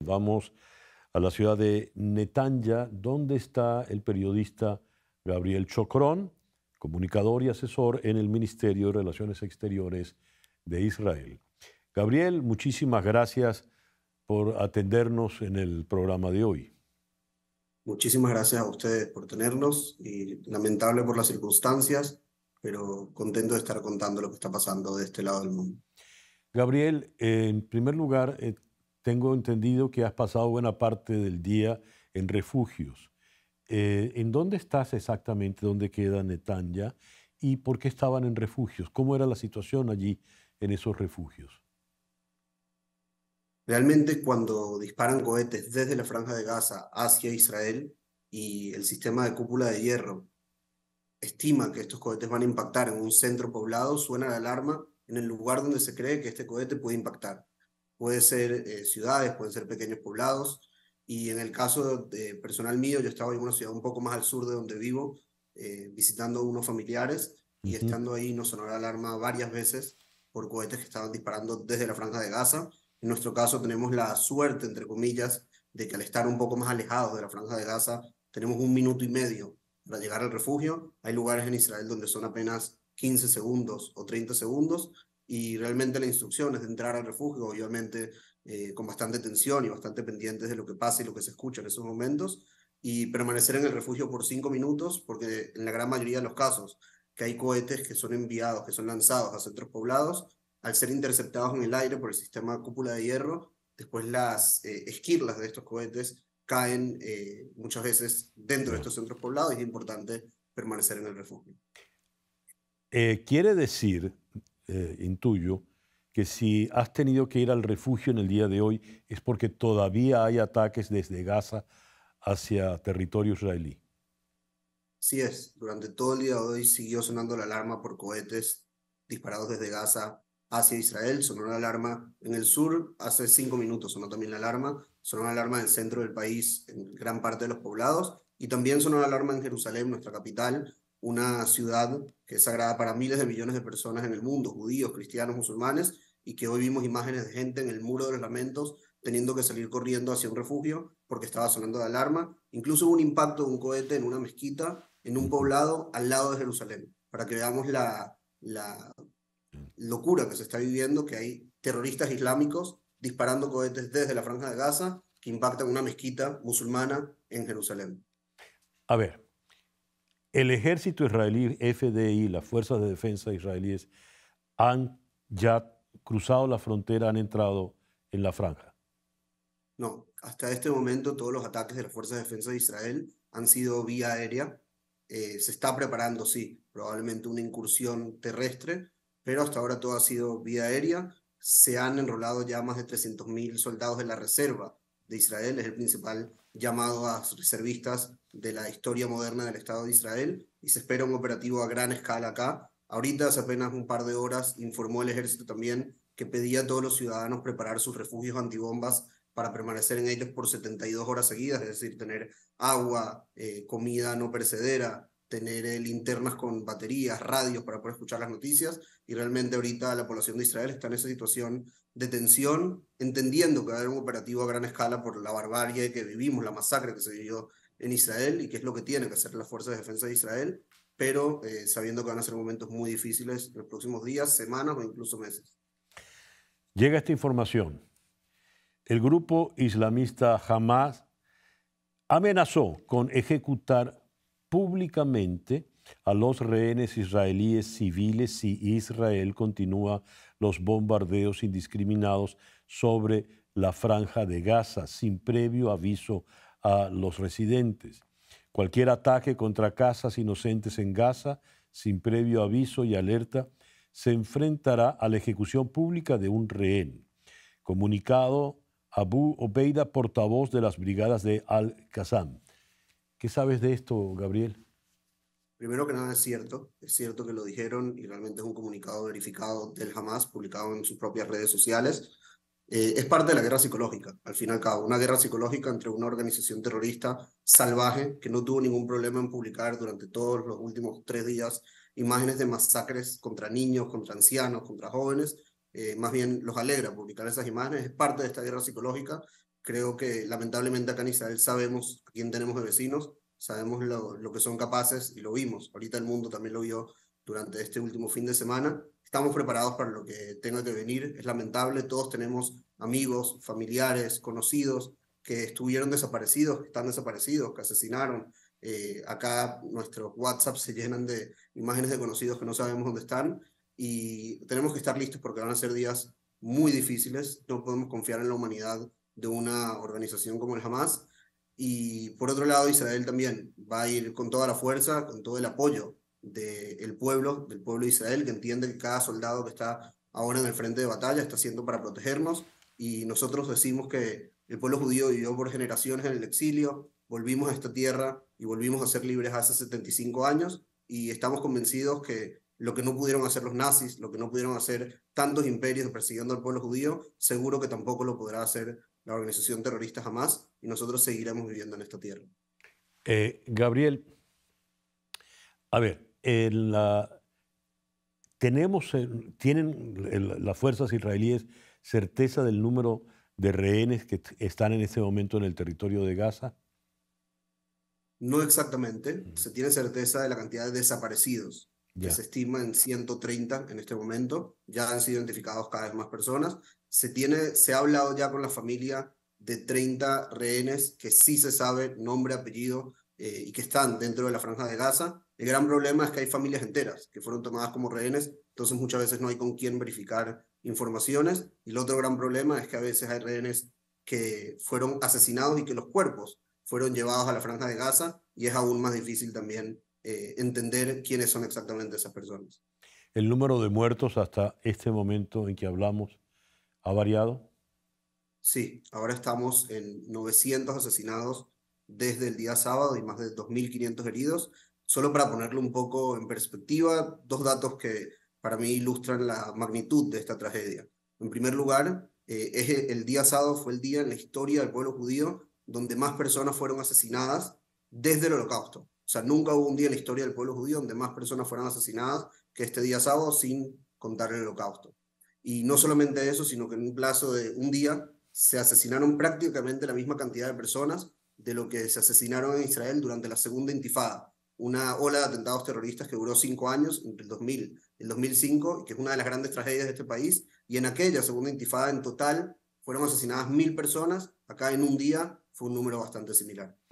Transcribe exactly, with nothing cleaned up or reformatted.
Vamos a la ciudad de Netanya, donde está el periodista Gabriel Chocrón, comunicador y asesor en el Ministerio de Relaciones Exteriores de Israel. Gabriel, muchísimas gracias por atendernos en el programa de hoy. Muchísimas gracias a ustedes por tenernos y lamentable por las circunstancias, pero contento de estar contando lo que está pasando de este lado del mundo. Gabriel, en primer lugar, eh, tengo entendido que has pasado buena parte del día en refugios. Eh, ¿En dónde estás exactamente? ¿Dónde queda Netanya? ¿Y por qué estaban en refugios? ¿Cómo era la situación allí en esos refugios? Realmente cuando disparan cohetes desde la Franja de Gaza hacia Israel y el sistema de cúpula de hierro estima que estos cohetes van a impactar en un centro poblado, suena la alarma en el lugar donde se cree que este cohete puede impactar. Puede ser eh, ciudades, pueden ser pequeños poblados, y en el caso de personal mío, yo estaba en una ciudad un poco más al sur de donde vivo, eh, visitando a unos familiares, y Ujú. estando ahí nos sonó la alarma varias veces por cohetes que estaban disparando desde la Franja de Gaza. En nuestro caso tenemos la suerte, entre comillas, de que al estar un poco más alejados de la Franja de Gaza, tenemos un minuto y medio para llegar al refugio. Hay lugares en Israel donde son apenas quince segundos o treinta segundos, y realmente la instrucción es de entrar al refugio, obviamente eh, con bastante tensión y bastante pendientes de lo que pasa y lo que se escucha en esos momentos, y permanecer en el refugio por cinco minutos, porque en la gran mayoría de los casos que hay cohetes que son enviados, que son lanzados a centros poblados, al ser interceptados en el aire por el sistema cúpula de hierro, después las eh, esquirlas de estos cohetes caen eh, muchas veces dentro de Ya. estos centros poblados, y es importante permanecer en el refugio. Eh, quiere decir, eh, intuyo, que si has tenido que ir al refugio en el día de hoy es porque todavía hay ataques desde Gaza hacia territorio israelí. Así es, durante todo el día de hoy siguió sonando la alarma por cohetes disparados desde Gaza hacia Israel. Sonó la alarma en el sur, hace cinco minutos sonó también la alarma. Sonó la alarma en el centro del país, en gran parte de los poblados. Y también sonó la alarma en Jerusalén, nuestra capital, una ciudad que es sagrada para miles de millones de personas en el mundo, judíos, cristianos, musulmanes, y que hoy vimos imágenes de gente en el Muro de los Lamentos teniendo que salir corriendo hacia un refugio porque estaba sonando la alarma. Incluso hubo un impacto de un cohete en una mezquita en un Ujú. poblado al lado de Jerusalén, para que veamos la, la locura que se está viviendo, que hay terroristas islámicos disparando cohetes desde la Franja de Gaza que impactan una mezquita musulmana en Jerusalén. A ver, el ejército israelí, F D I, las fuerzas de defensa israelíes, han ya cruzado la frontera, han entrado en la franja. No, hasta este momento todos los ataques de las Fuerzas de Defensa de Israel han sido vía aérea. Eh, se está preparando, sí, probablemente una incursión terrestre, pero hasta ahora todo ha sido vía aérea. Se han enrolado ya más de trescientos mil soldados de la Reserva de Israel, es el principal llamado a reservistas de la historia moderna del Estado de Israel, y se espera un operativo a gran escala acá. Ahorita, hace apenas un par de horas, informó el ejército también que pedía a todos los ciudadanos preparar sus refugios antibombas para permanecer en ellos por setenta y dos horas seguidas, es decir, tener agua, eh, comida no perecedera, tener eh, linternas con baterías, radios para poder escuchar las noticias. Y realmente ahorita la población de Israel está en esa situación de tensión, entendiendo que va a haber un operativo a gran escala por la barbarie que vivimos, la masacre que se vivió en Israel, y que es lo que tiene que hacer las fuerzas de defensa de Israel, pero eh, sabiendo que van a ser momentos muy difíciles en los próximos días, semanas o incluso meses. Llega esta información. El grupo islamista Hamas amenazó con ejecutar públicamente a los rehenes israelíes civiles si Israel continúa los bombardeos indiscriminados sobre la franja de Gaza sin previo aviso a los residentes. Cualquier ataque contra casas inocentes en Gaza sin previo aviso y alerta se enfrentará a la ejecución pública de un rehén. Comunicado Abu Obeida, portavoz de las brigadas de Al-Qassam. ¿Qué sabes de esto, Gabriel? Primero que nada es cierto, es cierto que lo dijeron, y realmente es un comunicado verificado del Hamas, publicado en sus propias redes sociales. Eh, es parte de la guerra psicológica, al fin y al cabo, una guerra psicológica entre una organización terrorista salvaje que no tuvo ningún problema en publicar durante todos los últimos tres días imágenes de masacres contra niños, contra ancianos, contra jóvenes. Eh, más bien los alegra publicar esas imágenes, es parte de esta guerra psicológica Creo que lamentablemente acá en Israel sabemos a quién tenemos de vecinos, sabemos lo, lo que son capaces y lo vimos. Ahorita el mundo también lo vio durante este último fin de semana. Estamos preparados para lo que tenga que venir. Es lamentable, todos tenemos amigos, familiares, conocidos que estuvieron desaparecidos, que están desaparecidos, que asesinaron. Eh, acá nuestros WhatsApp se llenan de imágenes de conocidos que no sabemos dónde están y tenemos que estar listos porque van a ser días muy difíciles. No podemos confiar en la humanidad de una organización como el Hamas. Y por otro lado, Israel también va a ir con toda la fuerza, con todo el apoyo del pueblo, del pueblo de Israel, que entiende que cada soldado que está ahora en el frente de batalla está haciendo para protegernos. Y nosotros decimos que el pueblo judío vivió por generaciones en el exilio, volvimos a esta tierra y volvimos a ser libres hace setenta y cinco años y estamos convencidos que lo que no pudieron hacer los nazis, lo que no pudieron hacer tantos imperios persiguiendo al pueblo judío, seguro que tampoco lo podrá hacer la organización terrorista Hamas y nosotros seguiremos viviendo en esta tierra. Eh, Gabriel, a ver, en la, tenemos, ¿tienen el, las fuerzas israelíes certeza del número de rehenes que están en este momento en el territorio de Gaza? No exactamente, se tiene certeza de la cantidad de desaparecidos, que Ya. se estima en ciento treinta en este momento, ya han sido identificados cada vez más personas, se, tiene, se ha hablado ya con la familia de treinta rehenes que sí se sabe nombre, apellido eh, y que están dentro de la franja de Gaza. El gran problema es que hay familias enteras que fueron tomadas como rehenes, entonces muchas veces no hay con quién verificar informaciones y el otro gran problema es que a veces hay rehenes que fueron asesinados y que los cuerpos fueron llevados a la franja de Gaza y es aún más difícil también eh, entender quiénes son exactamente esas personas. ¿El número de muertos hasta este momento en que hablamos ha variado? Sí, ahora estamos en novecientos asesinados desde el día sábado y más de dos mil quinientos heridos. Solo para ponerlo un poco en perspectiva, dos datos que para mí ilustran la magnitud de esta tragedia. En primer lugar, eh, es el día sábado fue el día en la historia del pueblo judío donde más personas fueron asesinadas desde el Holocausto. O sea, nunca hubo un día en la historia del pueblo judío donde más personas fueran asesinadas que este día sábado sin contar el Holocausto. Y no solamente eso, sino que en un plazo de un día se asesinaron prácticamente la misma cantidad de personas de lo que se asesinaron en Israel durante la segunda intifada, una ola de atentados terroristas que duró cinco años, entre el dos mil y el dos mil cinco, y que es una de las grandes tragedias de este país, y en aquella segunda intifada en total fueron asesinadas mil personas, acá en un día fue un número bastante similar.